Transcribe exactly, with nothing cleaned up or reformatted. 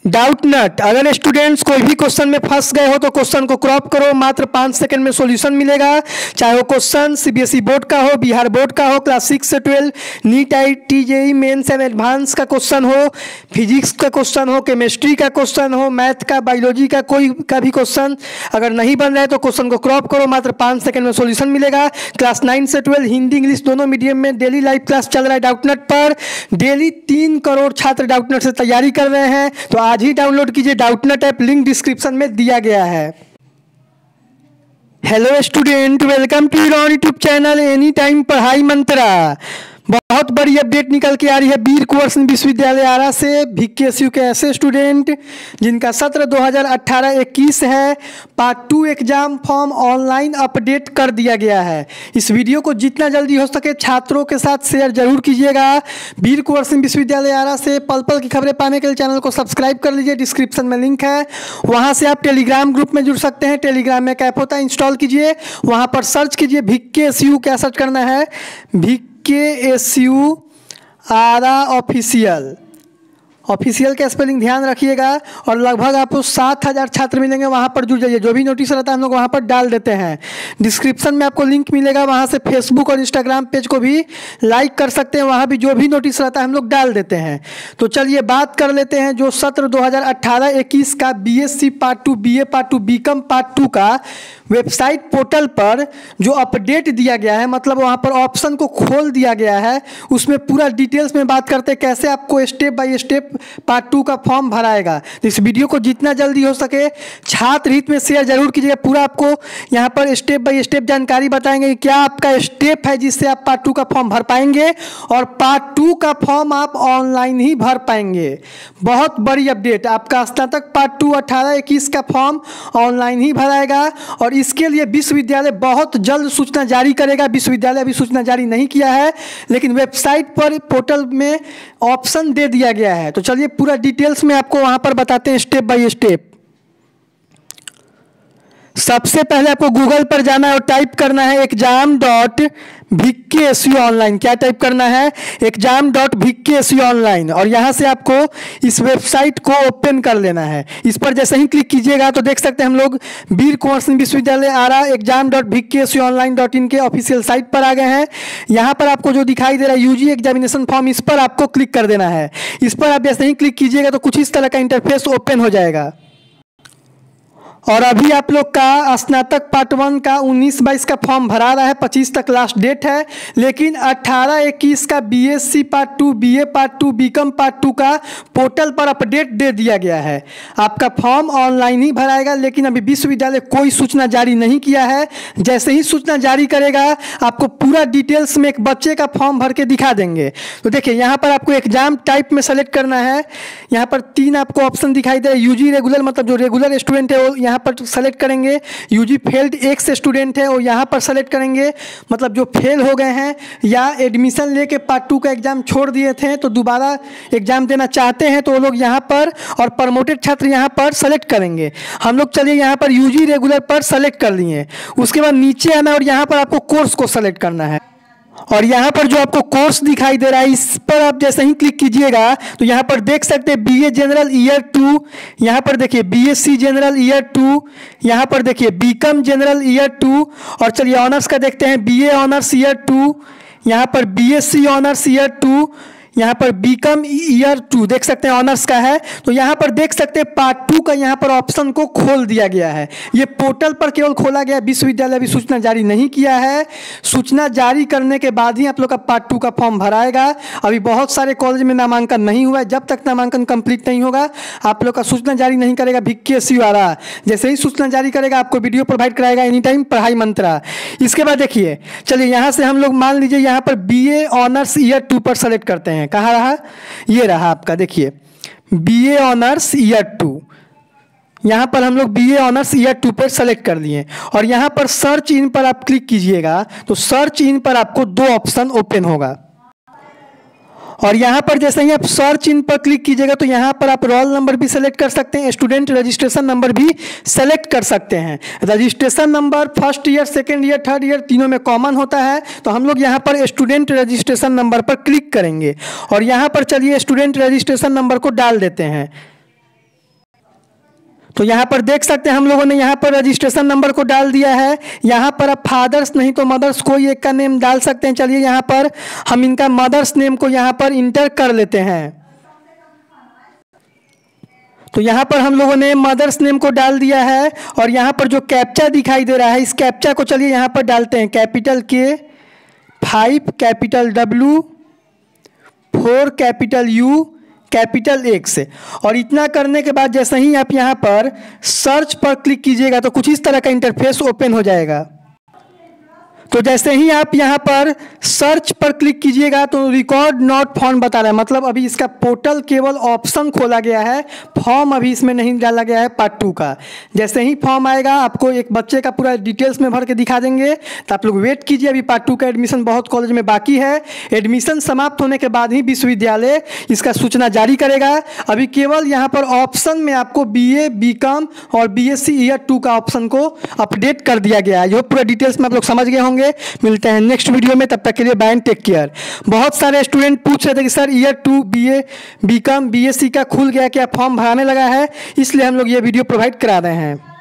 Doubt नट। अगर students कोई भी क्वेश्चन में फंस गए हो तो क्वेश्चन को क्रॉप करो, मात्र पाँच सेकंड में सॉल्यूशन मिलेगा। चाहे वो क्वेश्चन सीबीएसई बोर्ड का हो, बिहार बोर्ड का हो, क्लास सिक्स से twelve, NEET, I T, JEE mains and advanced का क्वेश्चन हो, फिजिक्स का क्वेश्चन हो, केमिस्ट्री का क्वेश्चन हो, मैथ का, बायोलॉजी का, कोई का भी क्वेश्चन अगर नहीं बन रहा है तो क्वेश्चन को क्रॉप करो, मात्र पाँच सेकंड में सॉल्यूशन मिलेगा। क्लास नाइन से ट्वेल्व हिंदी इंग्लिश दोनों मीडियम में डेली लाइव क्लास चल रहा है डाउटनट पर। डेली तीन करोड़ छात्र डाउटनट से तैयारी कर रहे हैं, तो आज ही डाउनलोड कीजिए डाउटनट ऐप, लिंक डिस्क्रिप्शन में दिया गया है। Hello student, welcome to your YouTube channel any time Padhai Mantra. बहुत बड़ी अपडेट निकल के आ रही है वीर कुंवर सिंह विश्वविद्यालय आरा से। वीकेएसयू के ऐसे स्टूडेंट जिनका सत्र दो हज़ार अठारह इक्कीस है, part two exam form online update कर दिया गया है। इस वीडियो को जितना जल्दी हो सके छात्रों के साथ शेयर जरूर कीजिएगा। वीर कुंवर सिंह विश्वविद्यालय आरा से पल पल की खबरें पाने के लिए चैनल को सब्सक्राइब कर लीजिए, डिस्क्रिप्शन में लिंक है, वहाँ से आप टेलीग्राम ग्रुप में जुड़ सकते हैं। टेलीग्राम में एक ऐप होता है, इंस्टॉल कीजिए, वहाँ पर सर्च कीजिए वीकेएसयू। क्या सर्च करना है? V K S U Ara official. Official का स्पेलिंग ध्यान रखिएगा। और लगभग आपको सात हज़ार छात्र मिलेंगे, वहाँ पर जुड़ जाइए। जो भी नोटिस रहता है हम लोग वहाँ पर डाल देते हैं। डिस्क्रिप्शन में आपको लिंक मिलेगा, वहाँ से फेसबुक और इंस्टाग्राम पेज को भी लाइक कर सकते हैं, वहाँ भी जो भी नोटिस रहता है हम लोग डाल देते हैं। तो चलिए बात कर लेते हैं जो सत्र दो हज़ार अठारह इक्कीस का BSc part two, BA part two, BCom part two का वेबसाइट पोर्टल पर जो अपडेट दिया गया है, मतलब वहाँ पर ऑप्शन को खोल दिया गया है, उसमें पूरा डिटेल्स में बात करते हैं कैसे आपको step by step part two का फॉर्म भराएगा। तो इस वीडियो को जितना जल्दी हो सके छात्र हित में शेयर जरूर कीजिएगा। पूरा आपको यहाँ पर स्टेप बाय स्टेप जानकारी बताएंगे कि क्या आपका स्टेप है जिससे आप पार्ट टू का फॉर्म भर पाएंगे, और पार्ट टू का फॉर्म आप ऑनलाइन ही भर पाएंगे। बहुत बड़ी अपडेट, आपका स्नातक पार्ट टू अठारह इक्कीस का फॉर्म ऑनलाइन ही भराएगा, और इसके लिए विश्वविद्यालय बहुत जल्द सूचना जारी करेगा। विश्वविद्यालय अभी सूचना जारी नहीं किया है, लेकिन वेबसाइट पर पोर्टल में ऑप्शन दे दिया गया है। तो चलिए पूरा डिटेल्स में आपको वहां पर बताते हैं स्टेप बाय स्टेप। सबसे पहले आपको गूगल पर जाना है और टाइप करना है एग्जाम डॉट वीकेएसयू ऑनलाइन। क्या टाइप करना है? Exam dot VKSU online. और यहाँ से आपको इस वेबसाइट को ओपन कर लेना है। इस पर जैसे ही क्लिक कीजिएगा तो देख सकते हैं हम लोग वीर कुंवर सिंह विश्वविद्यालय Ara exam dot VKSU online dot in के ऑफिशियल साइट पर आ गए हैं। यहाँ पर आपको जो दिखाई दे रहा है यूजी एग्जामिनेशन फॉर्म, इस पर आपको क्लिक कर देना है। इस पर आप जैसे ही क्लिक कीजिएगा तो कुछ इस तरह का इंटरफेस ओपन हो जाएगा। और अभी आप लोग का स्नातक पार्ट वन का उन्नीस बाईस का फॉर्म भरा रहा है, पच्चीस तक लास्ट डेट है। लेकिन अठारह इक्कीस का BSc part two, BA part two, BCom part two का पोर्टल पर अपडेट दे दिया गया है। आपका फॉर्म ऑनलाइन ही भराएगा, लेकिन अभी विश्वविद्यालय कोई सूचना जारी नहीं किया है। जैसे ही सूचना जारी करेगा आपको पूरा डिटेल्स में एक बच्चे का फॉर्म भर के दिखा देंगे। तो देखिए यहाँ पर आपको एग्जाम टाइप में सेलेक्ट करना है। यहाँ पर तीन आपको ऑप्शन दिखाई दे रहा है। यूजी रेगुलर, मतलब जो रेगुलर स्टूडेंट है वो यहाँ पर सेलेक्ट करेंगे। यूजी फेल्ड एक से स्टूडेंट है वो यहाँ पर सेलेक्ट करेंगे, मतलब जो फेल हो गए हैं या एडमिशन लेके पार्ट टू का एग्जाम छोड़ दिए थे तो दोबारा एग्जाम देना चाहते हैं तो वो लोग यहाँ पर, और प्रमोटेड छात्र यहाँ पर सेलेक्ट करेंगे। हम लोग चलिए यहाँ पर यूजी रेगुलर पर सेलेक्ट कर लिए। उसके बाद नीचे आना और यहाँ पर आपको कोर्स को सेलेक्ट करना है। और यहाँ पर जो आपको कोर्स दिखाई दे रहा है इस पर आप जैसे ही क्लिक कीजिएगा तो यहाँ पर देख सकते हैं बीए जनरल ईयर टू, यहाँ पर देखिए बीएससी जनरल ईयर टू, यहाँ पर देखिए बीकॉम जनरल ईयर टू, और चलिए ऑनर्स का देखते हैं बीए ऑनर्स ईयर टू, यहाँ पर बीएससी ऑनर्स ईयर टू, यहाँ पर बीकॉम ईयर टू देख सकते हैं ऑनर्स का है। तो यहाँ पर देख सकते हैं पार्ट टू का यहाँ पर ऑप्शन को खोल दिया गया है। ये पोर्टल पर केवल खोला गया, विश्वविद्यालय अभी सूचना जारी नहीं किया है। सूचना जारी करने के बाद ही आप लोग का पार्ट टू का फॉर्म भराएगा। अभी बहुत सारे कॉलेज में नामांकन नहीं हुआ है, जब तक नामांकन कंप्लीट नहीं होगा आप लोग का सूचना जारी नहीं करेगा वीकेएसयू आरा। जैसे ही सूचना जारी करेगा आपको वीडियो प्रोवाइड कराएगा एनी टाइम पढ़ाई मंत्रा। इसके बाद देखिए चलिए यहाँ से हम लोग मान लीजिए यहाँ पर बीए ऑनर्स ईयर टू पर सेलेक्ट करते हैं। कहाँ रहा? ये रहा आपका, देखिए बीए ऑनर्स ईयर टू। यहाँ पर हम लोग बीए ऑनर्स ईयर टू पर सेलेक्ट कर लिए, और यहाँ पर सर्च इन पर आप क्लिक कीजिएगा तो सर्च इन पर आपको दो ऑप्शन ओपन होगा। और यहाँ पर जैसे ही आप सर्च इन पर क्लिक कीजिएगा तो यहाँ पर आप रोल नंबर भी सेलेक्ट कर सकते हैं, स्टूडेंट रजिस्ट्रेशन नंबर भी सेलेक्ट कर सकते हैं। Registration number first year, second year, third year तीनों में कॉमन होता है। तो हम लोग यहाँ पर स्टूडेंट रजिस्ट्रेशन नंबर पर क्लिक करेंगे और यहाँ पर चलिए स्टूडेंट रजिस्ट्रेशन नंबर को डाल देते हैं। तो यहाँ पर देख सकते हैं हम लोगों ने यहाँ पर रजिस्ट्रेशन नंबर को डाल दिया है। यहाँ पर आप फादर्स नहीं तो मदर्स कोई एक का नेम डाल सकते हैं। चलिए यहाँ पर हम इनका मदर्स नेम को यहाँ पर इंटर कर लेते हैं। तो यहाँ पर हम लोगों ने मदर्स नेम को डाल दिया है और यहाँ पर जो कैप्चा दिखाई दे रहा है इस कैप्चा को चलिए यहाँ पर डालते हैं। Capital K, five capital W, four capital U, capital X. और इतना करने के बाद जैसे ही आप यहाँ पर सर्च पर क्लिक कीजिएगा तो कुछ इस तरह का इंटरफेस ओपन हो जाएगा। तो जैसे ही आप यहाँ पर सर्च पर क्लिक कीजिएगा तो रिकॉर्ड नॉट फाउंड बता रहा है, मतलब अभी इसका पोर्टल केवल ऑप्शन खोला गया है, फॉर्म अभी इसमें नहीं डाला गया है पार्ट टू का। जैसे ही फॉर्म आएगा आपको एक बच्चे का पूरा डिटेल्स में भर के दिखा देंगे, तो आप लोग वेट कीजिए। अभी पार्ट टू का एडमिशन बहुत कॉलेज में बाकी है। एडमिशन समाप्त होने के बाद ही विश्वविद्यालय इसका सूचना जारी करेगा। अभी केवल यहाँ पर ऑप्शन में आपको बी ए, बी कॉम और B S C year two का ऑप्शन को अपडेट कर दिया गया है। यह पूरा डिटेल्स में आप लोग समझ गए होंगे। मिलते हैं नेक्स्ट वीडियो में, तब तक के लिए बाय एंड टेक केयर। बहुत सारे स्टूडेंट पूछ रहे थे कि sir year two B A, B com, B S C का खुल गया क्या, फॉर्म भराने लगा है, इसलिए हम लोग ये वीडियो प्रोवाइड करा रहे हैं।